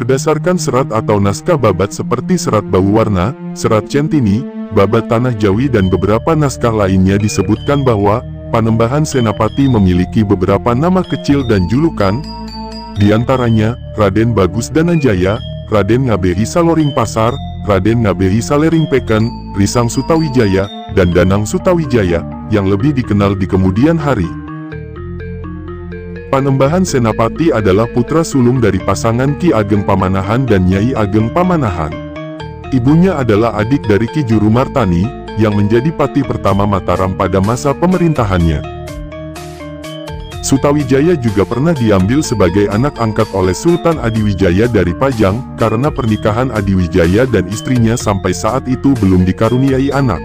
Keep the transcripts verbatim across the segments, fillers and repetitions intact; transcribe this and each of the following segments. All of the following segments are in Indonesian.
Berdasarkan serat atau naskah babat seperti serat Bauwarna, serat Centini, babat Tanah Jawi dan beberapa naskah lainnya disebutkan bahwa Panembahan Senapati memiliki beberapa nama kecil dan julukan, di antaranya Raden Bagus Dananjaya, Raden Ngabehi Saloring Pasar, Raden Ngabehi Salering Peken, Risang Sutawijaya, dan Danang Sutawijaya, yang lebih dikenal di kemudian hari. Panembahan Senapati adalah putra sulung dari pasangan Ki Ageng Pamanahan dan Nyai Ageng Pamanahan. Ibunya adalah adik dari Ki Juru Martani, yang menjadi patih pertama Mataram pada masa pemerintahannya. Sutawijaya juga pernah diambil sebagai anak angkat oleh Sultan Adiwijaya dari Pajang, karena pernikahan Adiwijaya dan istrinya sampai saat itu belum dikaruniai anak.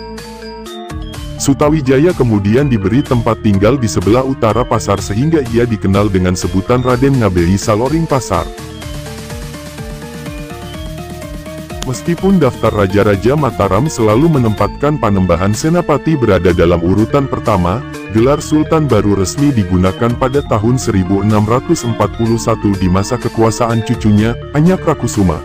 Sutawijaya kemudian diberi tempat tinggal di sebelah utara pasar sehingga ia dikenal dengan sebutan Raden Ngabehi Saloring Pasar. Meskipun daftar raja-raja Mataram selalu menempatkan Panembahan Senapati berada dalam urutan pertama, gelar Sultan baru resmi digunakan pada tahun seribu enam ratus empat puluh satu di masa kekuasaan cucunya, Anyakrakusuma.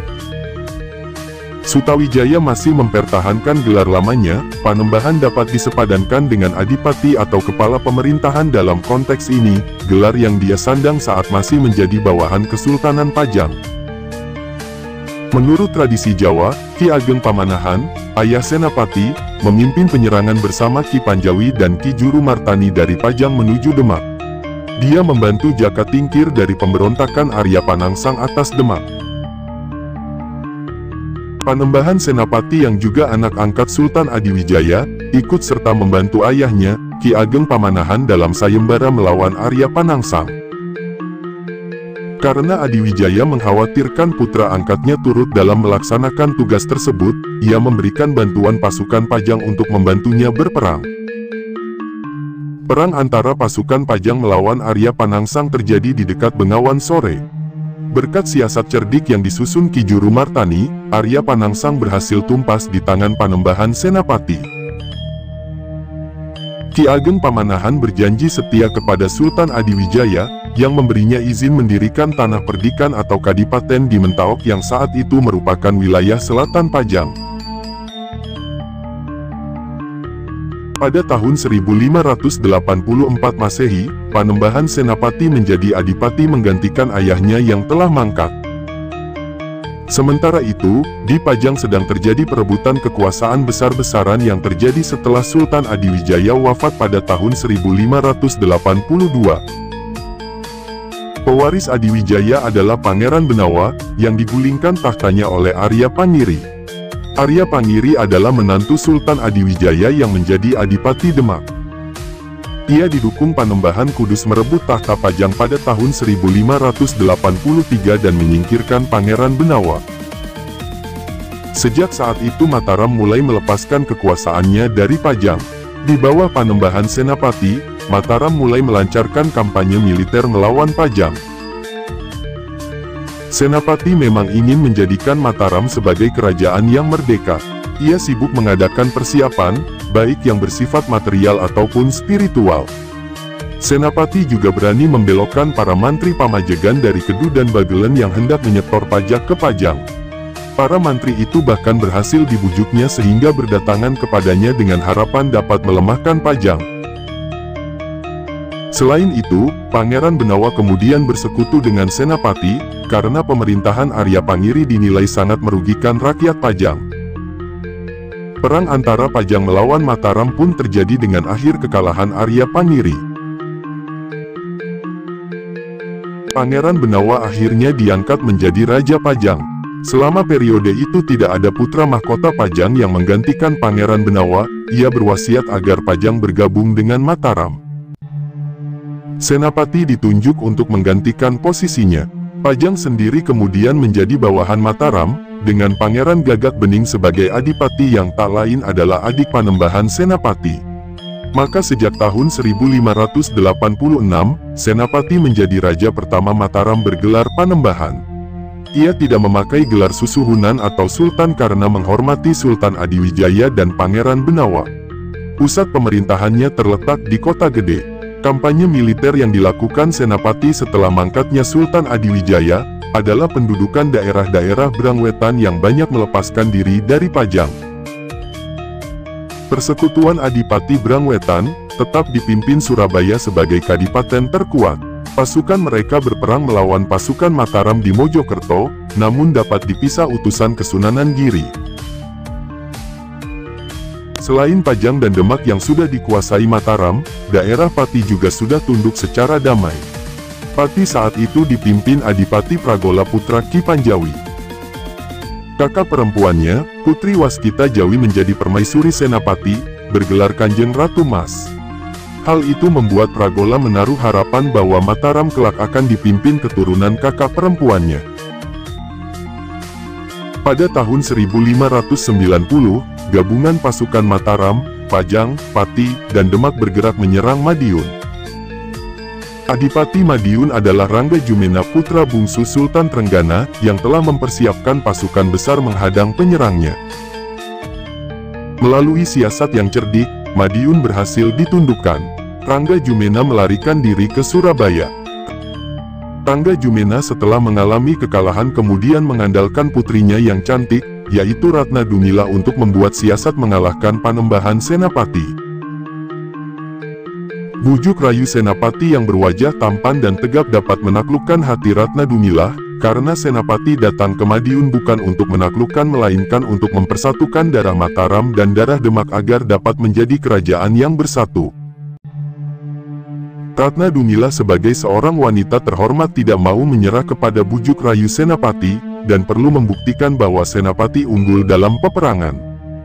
Sutawijaya masih mempertahankan gelar lamanya. Panembahan dapat disepadankan dengan adipati atau kepala pemerintahan dalam konteks ini, gelar yang dia sandang saat masih menjadi bawahan Kesultanan Pajang. Menurut tradisi Jawa, Ki Ageng Pamanahan, ayah Senapati, memimpin penyerangan bersama Ki Panjawi dan Ki Juru Martani dari Pajang menuju Demak. Dia membantu Jaka Tingkir dari pemberontakan Arya Panangsang atas Demak. Panembahan Senapati yang juga anak angkat Sultan Adiwijaya, ikut serta membantu ayahnya, Ki Ageng Pamanahan dalam sayembara melawan Arya Panangsang. Karena Adiwijaya mengkhawatirkan putra angkatnya turut dalam melaksanakan tugas tersebut, ia memberikan bantuan pasukan Pajang untuk membantunya berperang. Perang antara pasukan Pajang melawan Arya Panangsang terjadi di dekat Bengawan Sore. Berkat siasat cerdik yang disusun Ki Juru Martani, Arya Panangsang berhasil tumpas di tangan Panembahan Senapati. Ki Ageng Pamanahan berjanji setia kepada Sultan Adiwijaya, yang memberinya izin mendirikan tanah perdikan atau kadipaten di Mentaok yang saat itu merupakan wilayah selatan Pajang. Pada tahun seribu lima ratus delapan puluh empat Masehi, Panembahan Senapati menjadi adipati menggantikan ayahnya yang telah mangkat. Sementara itu, di Pajang sedang terjadi perebutan kekuasaan besar-besaran yang terjadi setelah Sultan Adiwijaya wafat pada tahun seribu lima ratus delapan puluh dua. Pewaris Adiwijaya adalah Pangeran Benawa, yang digulingkan tahtanya oleh Arya Pangiri. Arya Pangiri adalah menantu Sultan Adiwijaya yang menjadi adipati Demak. Ia didukung Panembahan Kudus merebut tahta Pajang pada tahun seribu lima ratus delapan puluh tiga dan menyingkirkan Pangeran Benawa. Sejak saat itu Mataram mulai melepaskan kekuasaannya dari Pajang. Di bawah Panembahan Senapati, Mataram mulai melancarkan kampanye militer melawan Pajang. Senapati memang ingin menjadikan Mataram sebagai kerajaan yang merdeka. Ia sibuk mengadakan persiapan, baik yang bersifat material ataupun spiritual. Senapati juga berani membelokkan para mantri pamajegan dari Kedu dan Bagelen yang hendak menyetor pajak ke Pajang. Para mantri itu bahkan berhasil dibujuknya sehingga berdatangan kepadanya dengan harapan dapat melemahkan Pajang. Selain itu, Pangeran Benawa kemudian bersekutu dengan Senapati, karena pemerintahan Arya Pangiri dinilai sangat merugikan rakyat Pajang. Perang antara Pajang melawan Mataram pun terjadi dengan akhir kekalahan Arya Pangiri. Pangeran Benawa akhirnya diangkat menjadi Raja Pajang. Selama periode itu tidak ada putra mahkota Pajang yang menggantikan Pangeran Benawa, ia berwasiat agar Pajang bergabung dengan Mataram. Senapati ditunjuk untuk menggantikan posisinya. Pajang sendiri kemudian menjadi bawahan Mataram, dengan Pangeran Gagak Bening sebagai adipati yang tak lain adalah adik Panembahan Senapati. Maka sejak tahun seribu lima ratus delapan puluh enam, Senapati menjadi raja pertama Mataram bergelar Panembahan. Ia tidak memakai gelar Susuhunan atau Sultan karena menghormati Sultan Adiwijaya dan Pangeran Benawa. Pusat pemerintahannya terletak di Kota Gede. Kampanye militer yang dilakukan Senapati setelah mangkatnya Sultan Adiwijaya adalah pendudukan daerah-daerah Brangwetan yang banyak melepaskan diri dari Pajang. Persekutuan Adipati Brangwetan tetap dipimpin Surabaya sebagai kadipaten terkuat. Pasukan mereka berperang melawan pasukan Mataram di Mojokerto, namun dapat dipisah utusan Kesunanan Giri. Selain Pajang dan Demak yang sudah dikuasai Mataram, daerah Pati juga sudah tunduk secara damai. Pati saat itu dipimpin Adipati Pragola putra Ki Panjawi. Kakak perempuannya, Putri Waskita Jawi menjadi permaisuri Senapati, bergelar Kanjeng Ratu Mas. Hal itu membuat Pragola menaruh harapan bahwa Mataram kelak akan dipimpin keturunan kakak perempuannya. Pada tahun seribu lima ratus sembilan puluh, gabungan pasukan Mataram, Pajang, Pati, dan Demak bergerak menyerang Madiun. Adipati Madiun adalah Rangga Jumena putra bungsu Sultan Trenggana, yang telah mempersiapkan pasukan besar menghadang penyerangnya. Melalui siasat yang cerdik, Madiun berhasil ditundukkan. Rangga Jumena melarikan diri ke Surabaya. Rangga Jumena setelah mengalami kekalahan kemudian mengandalkan putrinya yang cantik, yaitu Ratna Dumila untuk membuat siasat mengalahkan Panembahan Senapati. Bujuk rayu Senapati yang berwajah tampan dan tegap dapat menaklukkan hati Ratna Dumila, karena Senapati datang ke Madiun bukan untuk menaklukkan melainkan untuk mempersatukan darah Mataram dan darah Demak agar dapat menjadi kerajaan yang bersatu. Ratna Dumila sebagai seorang wanita terhormat tidak mau menyerah kepada bujuk rayu Senapati, dan perlu membuktikan bahwa Senapati unggul dalam peperangan.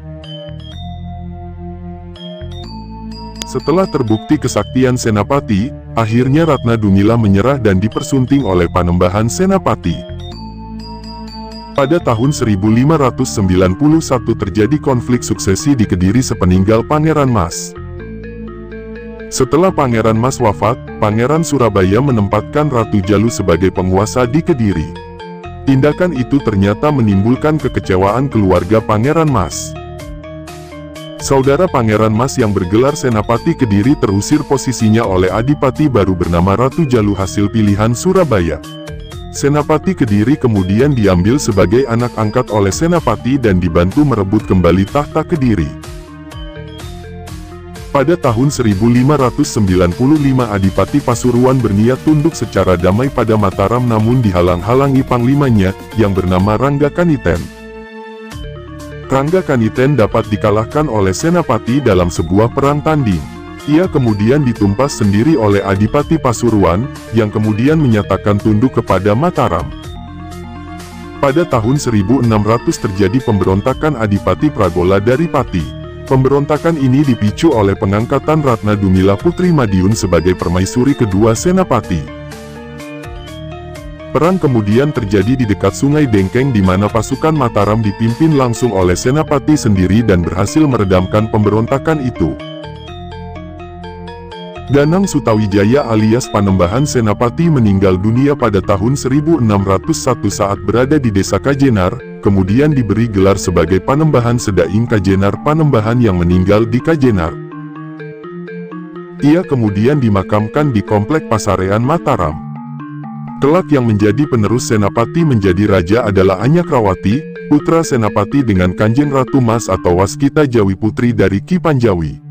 Setelah terbukti kesaktian Senapati, akhirnya Ratna Dumila menyerah dan dipersunting oleh Panembahan Senapati. Pada tahun seribu lima ratus sembilan puluh satu terjadi konflik suksesi di Kediri sepeninggal Pangeran Mas. Setelah Pangeran Mas wafat, Pangeran Surabaya menempatkan Ratu Jalu sebagai penguasa di Kediri. Tindakan itu ternyata menimbulkan kekecewaan keluarga Pangeran Mas. Saudara Pangeran Mas yang bergelar Senapati Kediri terusir posisinya oleh adipati baru bernama Ratu Jalu hasil pilihan Surabaya. Senapati Kediri kemudian diambil sebagai anak angkat oleh Senapati dan dibantu merebut kembali tahta Kediri. Pada tahun seribu lima ratus sembilan puluh lima Adipati Pasuruan berniat tunduk secara damai pada Mataram namun dihalang-halangi panglimanya, yang bernama Rangga Kaniten. Rangga Kaniten dapat dikalahkan oleh Senapati dalam sebuah perang tanding. Ia kemudian ditumpas sendiri oleh Adipati Pasuruan, yang kemudian menyatakan tunduk kepada Mataram. Pada tahun seribu enam ratus terjadi pemberontakan Adipati Pragola dari Pati. Pemberontakan ini dipicu oleh pengangkatan Ratna Dumila Putri Madiun sebagai permaisuri kedua Senapati. Perang kemudian terjadi di dekat Sungai Dengkeng di mana pasukan Mataram dipimpin langsung oleh Senapati sendiri dan berhasil meredamkan pemberontakan itu. Danang Sutawijaya alias Panembahan Senapati meninggal dunia pada tahun seribu enam ratus satu saat berada di desa Kajenar, kemudian diberi gelar sebagai Panembahan Sedaing Kajenar Panembahan yang meninggal di Kajenar. Ia kemudian dimakamkan di Komplek Pasarean Mataram. Kelak yang menjadi penerus Senapati menjadi raja adalah Anyakrawati, putra Senapati dengan Kanjeng Ratu Mas atau Waskita Jawi putri dari Ki Panjawi.